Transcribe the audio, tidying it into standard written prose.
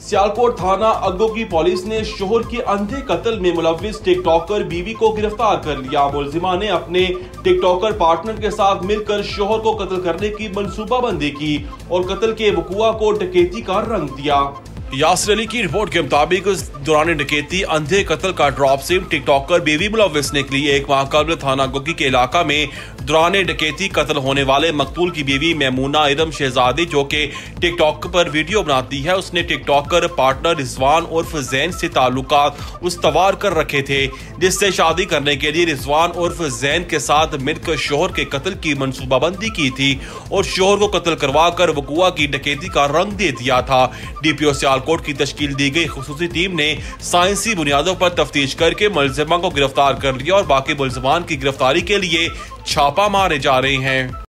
सियालकोट थाना अग्गो की पुलिस ने शोहर के अंधे कत्ल में मुलविस टिकटॉकर बीवी को गिरफ्तार कर लिया। मुलजिमा ने अपने टिकटॉकर पार्टनर के साथ मिलकर शोहर को कत्ल करने की मंसूबाबंदी की और कत्ल के वकुआ को डकैती का रंग दिया। यासिर अली की रिपोर्ट के मुताबिक उस दौरान डकैती अंधे कत्ल का ड्रॉप सिम टिकटॉकर बेबी मुलविस ने ली। एक माह कबल थाना गोगी के इलाका में दौरान डकैती कत्ल होने वाले मकतूल की बीवी मैमूना इरम शहजादी, जो कि टिकटॉक पर वीडियो बनाती है, उसने टिकटॉकर पार्टनर रिजवान उर्फ जैन से ताल्लुकात उस्तवार कर रखे थे, जिससे शादी करने के लिए रिजवान उर्फ जैन के साथ मिलकर शोहर के कत्ल की मंसूबाबंदी की थी और शोहर को कत्ल करवा कर वकुआ की डकैती का रंग दे दिया था। DPO सियालकोट की तश्कील दी गई खुसूसी टीम ने साइंसी बुनियादों पर तफ्तीश करके मुलजिमा को गिरफ्तार कर लिया और बाकी मुलजिमान की गिरफ्तारी के लिए छापा मारे जा रहे हैं।